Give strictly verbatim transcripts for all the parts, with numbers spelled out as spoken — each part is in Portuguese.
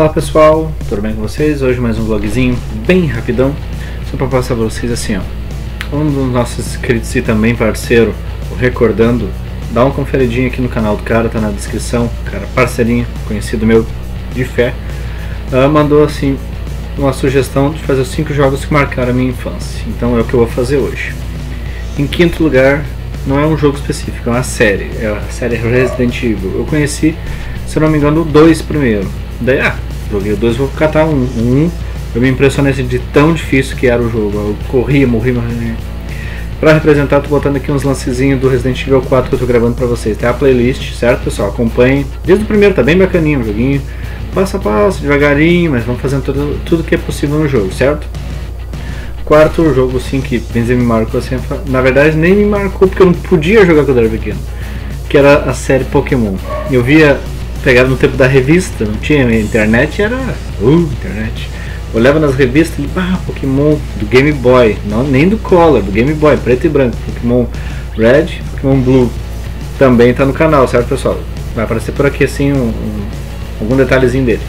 Fala pessoal, tudo bem com vocês? Hoje mais um vlogzinho bem rapidão, só para passar para vocês assim, ó. Um dos nossos inscritos e também parceiro, o Recordando, dá uma conferidinha aqui no canal do cara, tá na descrição, cara parceirinho, conhecido meu de fé, uh, mandou assim uma sugestão de fazer os cinco jogos que marcaram a minha infância, então é o que eu vou fazer hoje. Em quinto lugar, não é um jogo específico, é uma série, é a série Resident Evil. Eu conheci, se eu não me engano, o dois primeiro. Daí, ah, joguei o dois, vou catar um. um. Eu me impressionei de tão difícil que era o jogo. Eu corria, morria, morria. Pra representar, tô botando aqui uns lancezinhos do Resident Evil quatro que eu tô gravando pra vocês. Tem a playlist, certo, pessoal? Acompanhem. Desde o primeiro tá bem bacaninho o joguinho. Passo a passo, devagarinho, mas vamos fazendo tudo, tudo que é possível no jogo, certo? Quarto jogo, sim, que me marcou assim. Na verdade, nem me marcou porque eu não podia jogar quando eu era pequeno. Que era a série Pokémon. Eu via... Pegava no tempo da revista, não tinha internet, era uh, internet. Olhava nas revistas e ah, Pokémon do Game Boy, não, nem do Color, do Game Boy, preto e branco, Pokémon Red, Pokémon Blue. Também está no canal, certo pessoal? Vai aparecer por aqui assim um, um, algum detalhezinho dele.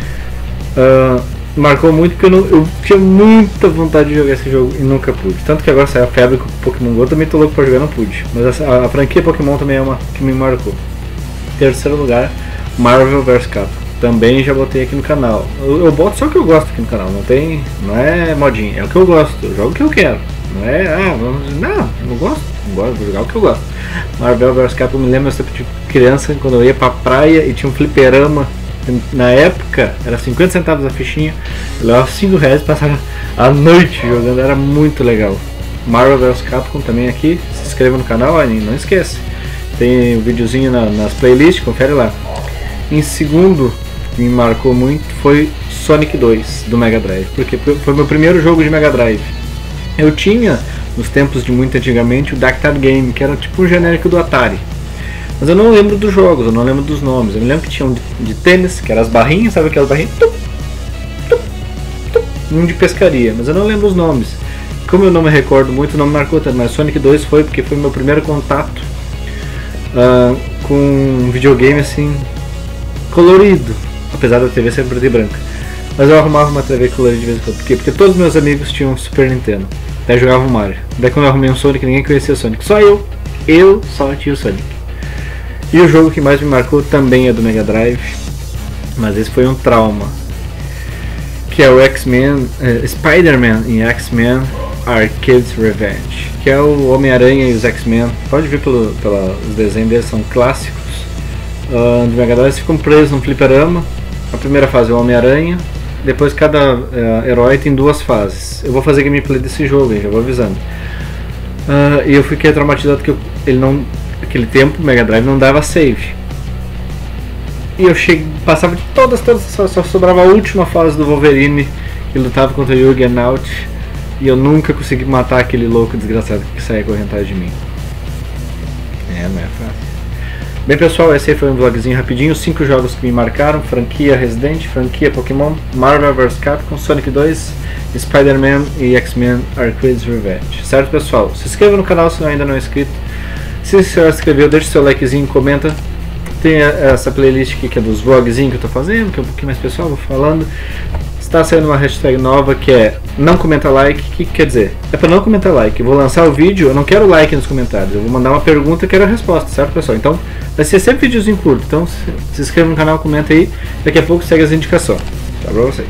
Uh, marcou muito porque eu, não, eu tinha muita vontade de jogar esse jogo e nunca pude. Tanto que agora saiu a febre com o Pokémon Go, eu também tô louco para jogar, não pude. Mas a, a, a franquia Pokémon também é uma que me marcou. Terceiro lugar, Marvel versus. Capcom, também já botei aqui no canal. Eu, eu boto só o que eu gosto aqui no canal, não tem, não é modinha, é o que eu gosto, eu jogo o que eu quero. Não é, ah, vamos, não, eu não gosto, não gosto, vou jogar o que eu gosto. Marvel versus. Capcom, me lembro dessa tipo de criança quando eu ia pra praia e tinha um fliperama. Na época era cinquenta centavos a fichinha, eu levava cinco reais e passava a noite jogando, era muito legal. Marvel versus. Capcom também aqui, se inscreva no canal, ó, não esquece. Tem um videozinho na, nas playlists, confere lá. Em segundo, que me marcou muito, foi Sonic dois do Mega Drive, porque foi meu primeiro jogo de Mega Drive. Eu tinha, nos tempos de muito antigamente, o Dactar Game, que era tipo um genérico do Atari. Mas eu não lembro dos jogos, eu não lembro dos nomes. Eu me lembro que tinha um de, de tênis, que eram as barrinhas, sabe aquelas barrinhas? Tum, tum, tum, um de pescaria, mas eu não lembro os nomes. Como eu não me recordo muito, não me marcou tanto, mas Sonic dois foi porque foi meu primeiro contato uh, com um videogame assim... colorido, apesar da T V ser preta e branca. Mas eu arrumava uma T V colorida de vez em quando. Por quê? Porque todos meus amigos tinham um Super Nintendo. Daí jogavam Mario. Daí quando eu arrumei um Sonic, ninguém conhecia o Sonic. Só eu. Eu só tinha o Sonic. E o jogo que mais me marcou também é do Mega Drive. Mas esse foi um trauma. Que é o X-Men, uh, Spider-Man em X-Men Arcade's Revenge. Que é o Homem-Aranha e os X-Men. Pode ver pelo, pela, os desenhos deles, são clássicos. Uh, do Mega Drive, ficam presos num fliperama. A primeira fase é o Homem-Aranha. Depois cada uh, herói tem duas fases. Eu vou fazer gameplay desse jogo, hein, já vou avisando. Uh, e eu fiquei traumatizado porque eu, ele não, naquele tempo o Mega Drive não dava save. E eu cheguei, passava de todas, todas, só, só sobrava a última fase do Wolverine, que lutava contra o Juggernaut. E eu nunca consegui matar aquele louco desgraçado que saía correndo atrás de mim. É, não é fácil. Bem pessoal, esse aí foi um vlogzinho rapidinho, cinco jogos que me marcaram, franquia Resident, franquia Pokémon, Marvel versus. Capcom, Sonic dois, Spider-Man e X-Men Arcade's Revenge. Certo pessoal? Se inscreva no canal se ainda não é inscrito. Se você já se inscreveu, deixa seu likezinho, comenta. Tem essa playlist aqui que é dos vlogzinhos que eu tô fazendo, que é um pouquinho mais pessoal, vou falando. Está saindo uma hashtag nova que é não comenta like. O que, que quer dizer? É para não comentar like. Eu vou lançar o vídeo, eu não quero like nos comentários. Eu vou mandar uma pergunta e quero a resposta, certo pessoal? Então vai ser sempre videozinho curto. Então se, se inscreva no canal, comenta aí. Daqui a pouco segue as indicações. Tá pra vocês.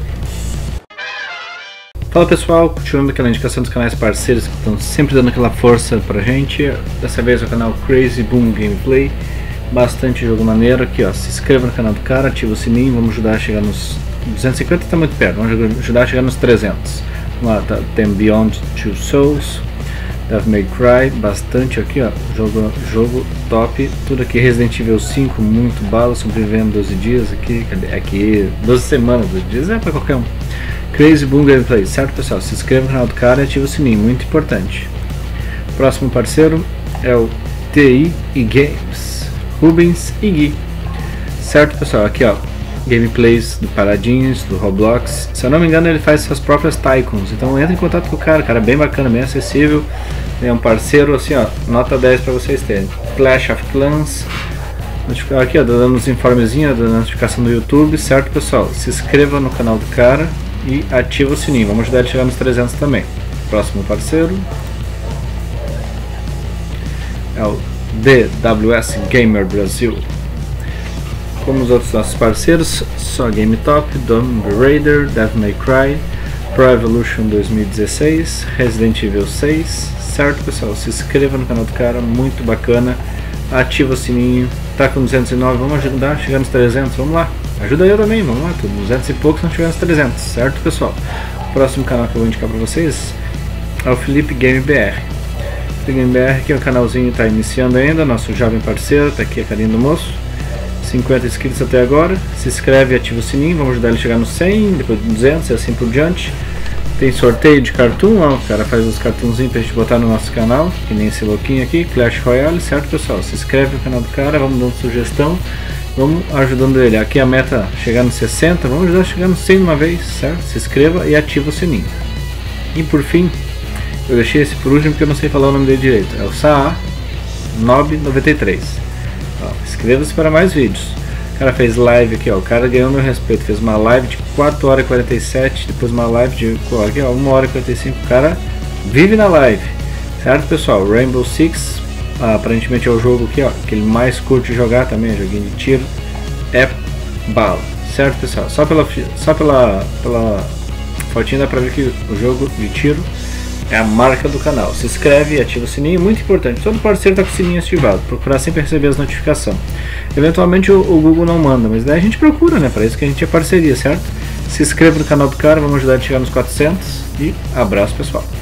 Fala pessoal, continuando aquela indicação dos canais parceiros que estão sempre dando aquela força pra gente. Dessa vez é o canal Crazy Boom Gameplay. Bastante jogo maneiro aqui, ó. Se inscreva no canal do cara, ativa o sininho, vamos ajudar a chegar nos duzentos e cinquenta, está muito perto, vamos ajudar a chegar nos trezentos. Lá tá, tem Beyond Two Souls, Devil May Cry, bastante aqui, ó, jogo, jogo top, tudo aqui. Resident Evil cinco, muito bala, sobrevivendo doze dias aqui, cadê? Aqui, doze semanas, doze dias é para qualquer um. Crazy Boom Gameplay, certo pessoal? Se inscreva no canal do cara e ativa o sininho, muito importante. Próximo parceiro é o T I e Games, Rubens e Gui, certo pessoal? Aqui ó, gameplays do Paradinhos, do Roblox. Se eu não me engano, ele faz suas próprias Tycoons. Então entra em contato com o cara, cara é bem bacana, bem acessível. É um parceiro assim, ó, nota dez para vocês terem. Clash of Clans, Aqui, ó, dando os informezinhos da notificação do YouTube, certo, pessoal? Se inscreva no canal do cara e ativa o sininho. Vamos ajudar ele a chegar nos trezentos também. Próximo parceiro é o D W S Gamer Brasil. Como os outros nossos parceiros, só Game Top, Tomb Raider, Devil May Cry, Pro Evolution dois mil e dezesseis, Resident Evil seis, certo, pessoal? Se inscreva no canal do cara, muito bacana. Ativa o sininho, tá com duzentos e nove, vamos ajudar a chegar nos trezentos, vamos lá. Ajuda eu também, vamos lá, tô duzentos e poucos, não chegar nos trezentos, certo, pessoal? O próximo canal que eu vou indicar para vocês é o Felipe Game B R. Felipe Game B R, que é o canalzinho, tá iniciando ainda, nosso jovem parceiro, tá aqui a carinha do moço. cinquenta inscritos até agora, se inscreve e ativa o sininho, vamos ajudar ele a chegar no cem, depois no duzentos e assim por diante. Tem sorteio de cartoon, ó, o cara faz os cartoonzinhos pra gente botar no nosso canal, que nem esse louquinho aqui, Clash Royale, certo, pessoal? Se inscreve no canal do cara, vamos dando sugestão, vamos ajudando ele. Aqui a meta é chegar no sessenta, vamos ajudar a chegar no cem de uma vez, certo? Se inscreva e ativa o sininho. E por fim, eu deixei esse por último porque eu não sei falar o nome dele direito, é o Saa nove noventa e três. Inscreva-se para mais vídeos. O cara fez live aqui, ó. O cara ganhou meu respeito. Fez uma live de quatro horas e quarenta e sete. Depois uma live de aqui, ó, uma hora e quarenta e cinco. O cara vive na live. Certo, pessoal? Rainbow Six, ah, aparentemente é o jogo aqui, ó, que ele mais curte jogar também. Joguinho de tiro. É bala. Certo, pessoal? Só pela, só pela, pela fotinha dá pra ver que o jogo de tiro é a marca do canal. Se inscreve e ativa o sininho, muito importante. Todo parceiro está com o sininho ativado, procurar sempre receber as notificações. Eventualmente o, o Google não manda, mas daí a gente procura, né? Para isso que a gente é parceria, certo? Se inscreva no canal do cara, vamos ajudar a chegar nos quatrocentos e abraço, pessoal.